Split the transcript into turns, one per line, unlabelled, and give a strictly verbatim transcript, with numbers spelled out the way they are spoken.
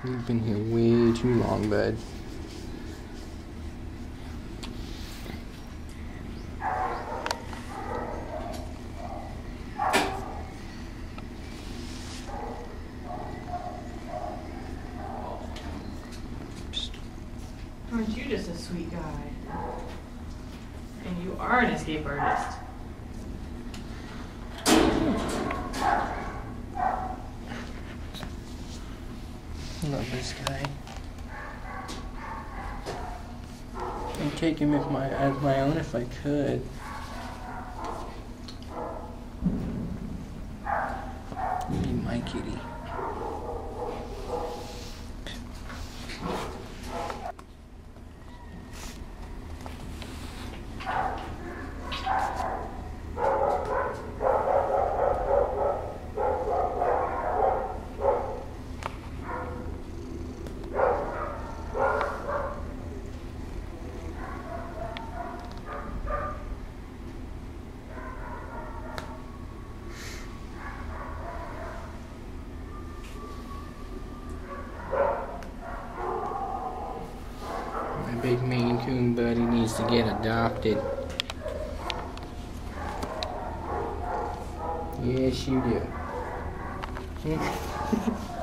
You've been here way too long, bud.
Aren't you just a sweet guy? And you are an escape artist.
I love this guy. I'd take him if my, as my own if I could. Be my kitty. Big Maine Coon buddy needs to get adopted. Yes, you do.